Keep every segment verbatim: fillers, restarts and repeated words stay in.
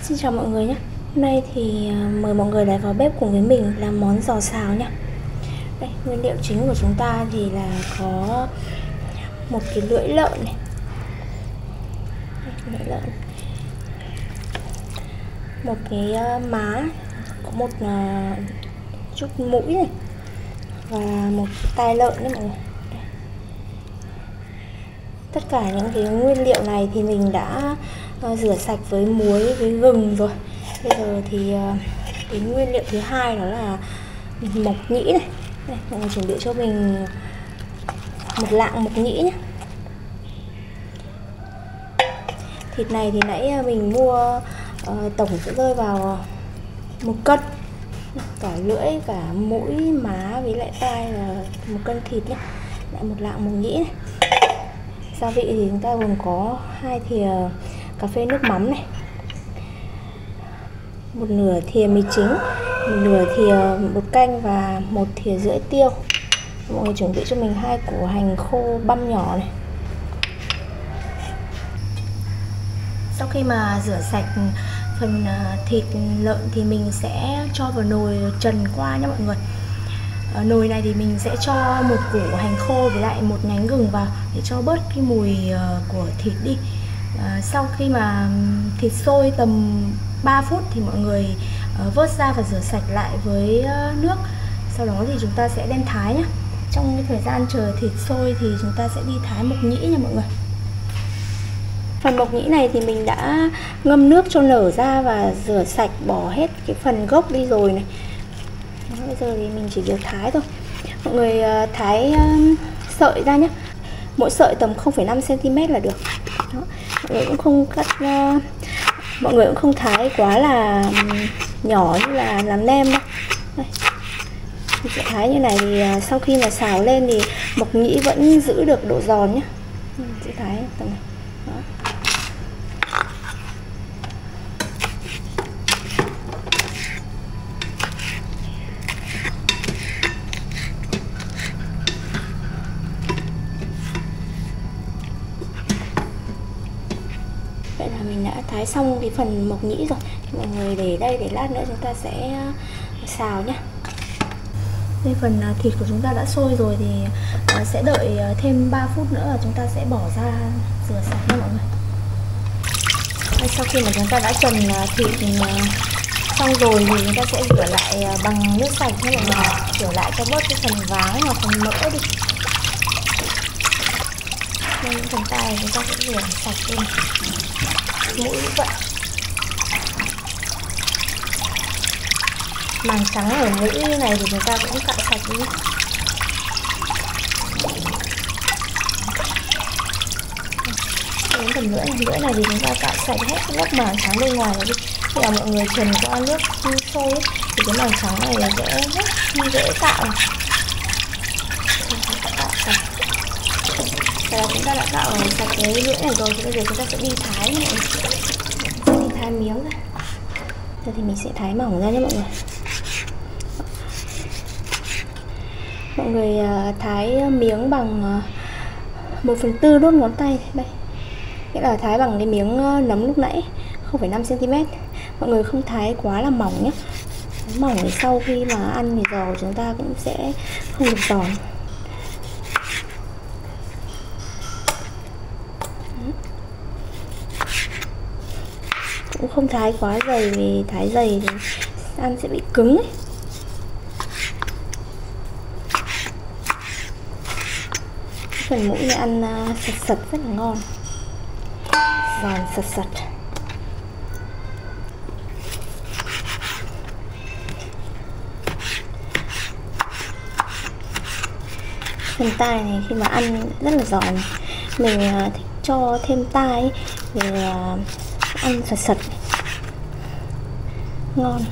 Xin chào mọi người nhé. Hôm nay thì mời mọi người lại vào bếp cùng với mình làm món giò xào nhé. Đây, nguyên liệu chính của chúng ta thì là có một cái lưỡi lợn này, lưỡi lợn, một cái má, có một chút mũi này và một cái tai lợn đấy mọi người. Tất cả những cái nguyên liệu này thì mình đã uh, rửa sạch với muối với gừng rồi. Bây giờ thì uh, cái nguyên liệu thứ hai đó là mộc nhĩ này. Đây, mọi người chuẩn bị cho mình một lạng mộc nhĩ nhé. Thịt này thì nãy mình mua uh, tổng sẽ rơi vào một cân, cả lưỡi, cả mũi, má với lại tai là một cân thịt nhé. Lại một lạng mộc nhĩ này. Gia vị thì chúng ta gồm có hai thìa cà phê nước mắm này, một nửa thìa mì chính, một nửa thìa bột canh và một thìa rưỡi tiêu. Mọi người chuẩn bị cho mình hai củ hành khô băm nhỏ này. Sau khi mà rửa sạch phần thịt lợn thì mình sẽ cho vào nồi trần qua nhé mọi người. Ở nồi này thì mình sẽ cho một củ hành khô với lại một nhánh gừng vào để cho bớt cái mùi của thịt đi. à, Sau khi mà thịt sôi tầm ba phút thì mọi người vớt ra và rửa sạch lại với nước. Sau đó thì chúng ta sẽ đem thái nhé. Trong cái thời gian chờ thịt sôi thì chúng ta sẽ đi thái mộc nhĩ nha mọi người. Phần mộc nhĩ này thì mình đã ngâm nước cho nở ra và rửa sạch, bỏ hết cái phần gốc đi rồi này. Đó, bây giờ thì mình chỉ việc thái thôi. Mọi người thái sợi ra nhé. Mỗi sợi tầm không phẩy năm xăng ti mét là được. Đó. Mọi người cũng không cắt, mọi người cũng không thái quá là nhỏ như là làm nem đâu. Đây. Mình sẽ thái như này thì sau khi mà xào lên thì mộc nhĩ vẫn giữ được độ giòn nhé. Mình sẽ thái tầm này. Đó. Vậy là mình đã thái xong cái phần mộc nhĩ rồi. Mọi người để đây để lát nữa chúng ta sẽ xào nhé. Đây, phần thịt của chúng ta đã sôi rồi thì sẽ đợi thêm ba phút nữa là chúng ta sẽ bỏ ra rửa sạch nha mọi người. Đây, sau khi mà chúng ta đã trần thịt xong rồi thì chúng ta sẽ rửa lại bằng nước sạch nha mọi người. Rửa lại cho bớt cái phần váng hoặc phần mỡ đi. Nên những phần tai chúng ta sẽ rửa sạch đi. Mũi cũng vậy. Màng trắng ở mũi này thì chúng ta cũng cạo sạch đi. Đến phần lưỡi này, lưỡi này thì chúng ta cạo sạch hết cái lớp màng trắng bên ngoài này đi. Khi mà mọi người trần qua nước sôi ấy, thì cái màng trắng này là dễ rất dễ cạo này. Chúng ta cạo sạch. Vậy là chúng ta đã cạo sạch cái lưỡi này rồi thì bây giờ chúng ta sẽ đi thái này. Sẽ đi thái miếng ra. Giờ thì mình sẽ thái mỏng ra nhé mọi người. Mọi người thái miếng bằng một phần tư đốt ngón tay đây. Nghĩa là thái bằng cái miếng nấm lúc nãy, không phẩy năm xăng ti mét. Mọi người không thái quá là mỏng nhé. Thái mỏng thì sau khi mà ăn thì giò của chúng ta cũng sẽ không được giòn. Cũng không thái quá dày vì thái dày thì ăn sẽ bị cứng ấy. Phần mũi này ăn sật sật rất là ngon, giòn sật sật. Phần tai này khi mà ăn rất là giòn. Mình thích cho thêm tai để ăn sật sật ngon.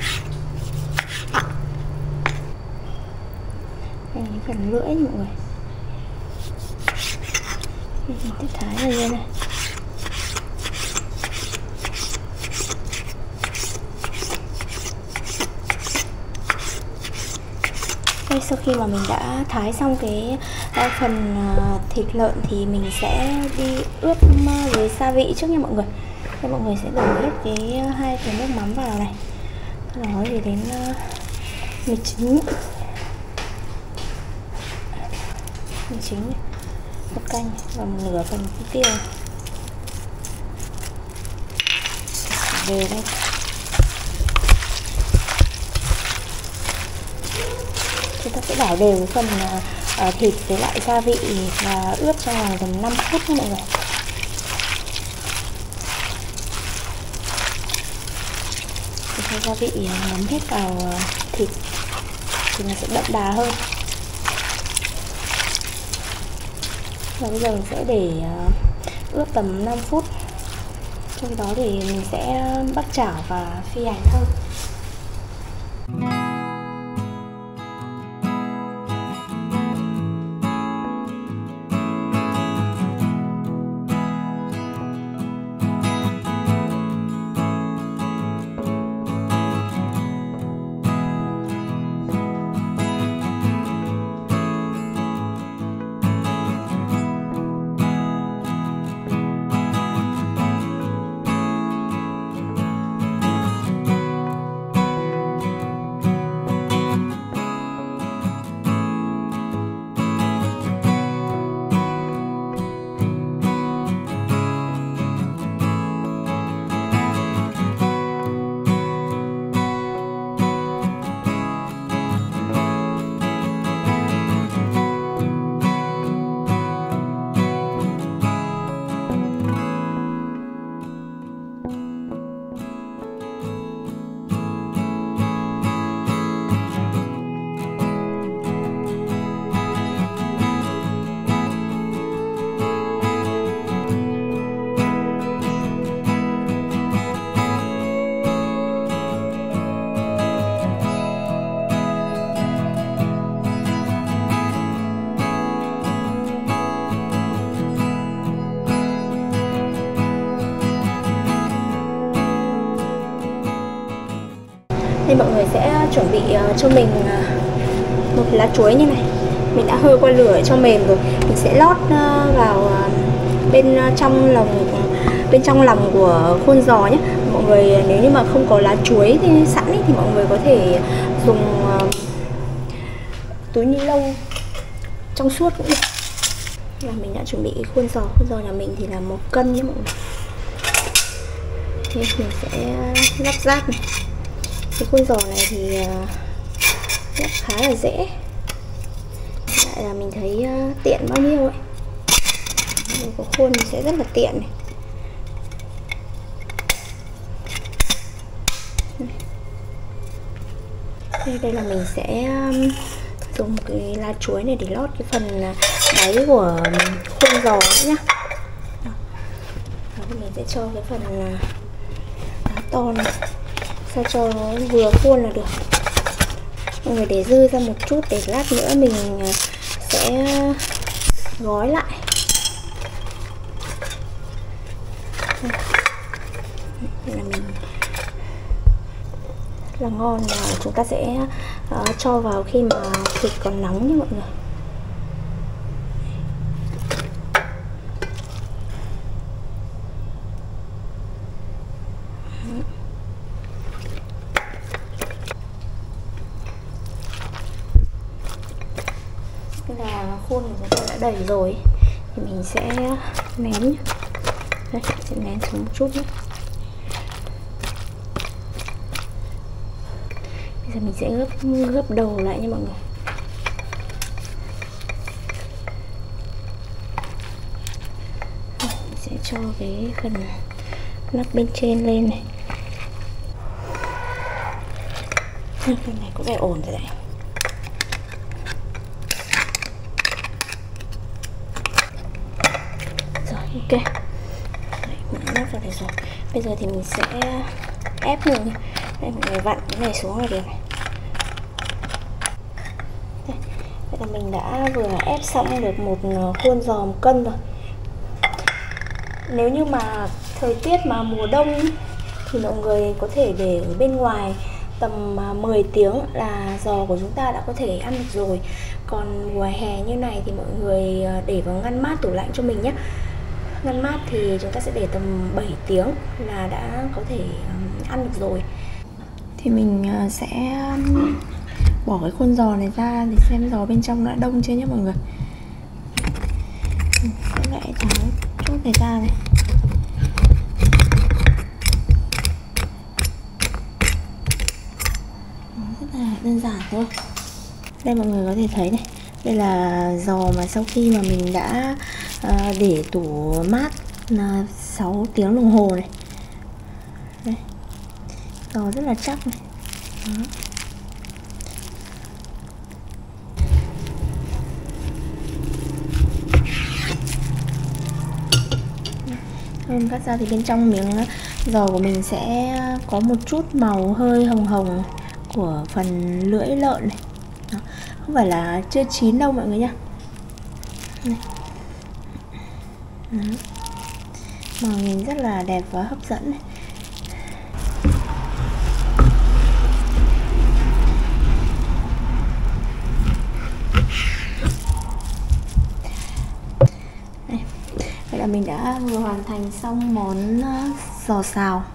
Đây, phần lưỡi mọi người. Mình tiếp thái vào đây này. Đây, sau khi mà mình đã thái xong cái phần thịt lợn thì mình sẽ đi ướp với gia vị trước nha mọi người. Thế mọi người sẽ đổ hết cái hai cái nước mắm vào này, sau đó thì đến mì chính, mì chính này, một canh và một nửa phần tiêu về đây. Chúng ta sẽ đảo đều cái phần uh, thịt với lại gia vị và ướp trong vòng tầm năm phút nha mọi người. Để cho gia vị ngấm hết vào uh, thịt thì nó sẽ đậm đà hơn. Và bây giờ mình sẽ để uh, ướp tầm năm phút. Trong đó thì mình sẽ bắc chảo và phi hành hơn. Nên mọi người sẽ chuẩn bị cho mình một lá chuối như này. Mình đã hơi qua lửa cho mềm rồi. Mình sẽ lót vào bên trong lòng bên trong lòng của khuôn giò nhé. Mọi người nếu như mà không có lá chuối thì sẵn ý, thì mọi người có thể dùng túi ni lông trong suốt cũng được. Là mình đã chuẩn bị khuôn giò. Khuôn giò nhà mình thì là một cân nhé mọi người. Thế mình sẽ lắp ráp này. Cái khuôn giò này thì uh, khá là dễ, lại là mình thấy uh, tiện bao nhiêu ấy. Mình có khuôn thì sẽ rất là tiện này. Đây, đây là mình sẽ um, dùng cái lá chuối này để lót cái phần uh, đáy của khuôn giò nữa nhá. Đó. Đó, mình sẽ cho cái phần uh, đá to này sao cho nó vừa khuôn là được. Mọi người để dư ra một chút để lát nữa mình sẽ gói lại. Đây là mình rất là ngon, và chúng ta sẽ uh, cho vào khi mà thịt còn nóng nha mọi người. Là khuôn của chúng ta đã đầy rồi thì mình sẽ nén. Đây, sẽ nén xuống một chút nhé. Bây giờ mình sẽ gấp gấp đầu lại nha mọi người. Đây, mình sẽ cho cái phần nắp bên trên lên này. Phần này cũng phải ổn rồi đấy. Ok, đấy, mình đã lắp vào đây rồi. Bây giờ thì mình sẽ ép mình. Đây, mọi người vặn cái này xuống là được này. Đây, vậy là mình đã vừa ép xong được một khuôn giò một cân rồi. Nếu như mà thời tiết mà mùa đông thì mọi người có thể để ở bên ngoài tầm mười tiếng là giò của chúng ta đã có thể ăn được rồi. Còn mùa hè như này thì mọi người để vào ngăn mát tủ lạnh cho mình nhé. ngăn mát thì chúng ta sẽ để tầm bảy tiếng là đã có thể ăn được rồi. Thì mình sẽ bỏ cái khuôn giò này ra để xem giò bên trong đã đông chưa nhé mọi người. Sẽ lại tháo chốt này ra này. Rất là đơn giản thôi. Đây mọi người có thể thấy này, đây là giò mà sau khi mà mình đã uh, để tủ mát uh, sáu tiếng đồng hồ này. Đây, giò rất là chắc này. Đó. Thơm cắt ra thì bên trong miếng giò của mình sẽ có một chút màu hơi hồng hồng của phần lưỡi lợn này. Đó. Không phải là chưa chín đâu mọi người nhá. Này. Đó. Màu nhìn rất là đẹp và hấp dẫn này. Đây. Vậy là mình đã vừa hoàn thành xong món giò xào.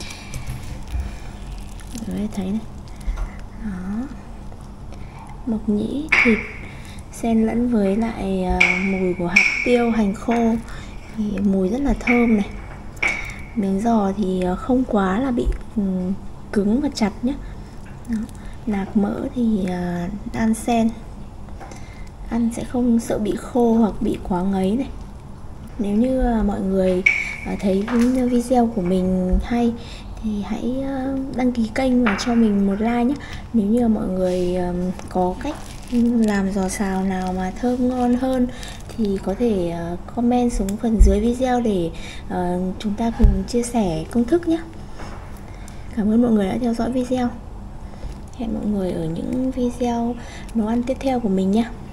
Mọi người thấy này. Đó. Mộc nhĩ thịt xen lẫn với lại uh, mùi của hạt tiêu, hành khô thì mùi rất là thơm này. Miếng giò thì không quá là bị um, cứng và chặt nhé. Đó. Nạc mỡ thì uh, đan xen, ăn sẽ không sợ bị khô hoặc bị quá ngấy này. Nếu như uh, mọi người uh, thấy video của mình hay thì hãy đăng ký kênh và cho mình một like nhé. Nếu như mọi người có cách làm giò xào nào mà thơm ngon hơn thì có thể comment xuống phần dưới video để chúng ta cùng chia sẻ công thức nhé. Cảm ơn mọi người đã theo dõi video. Hẹn mọi người ở những video nấu ăn tiếp theo của mình nhé.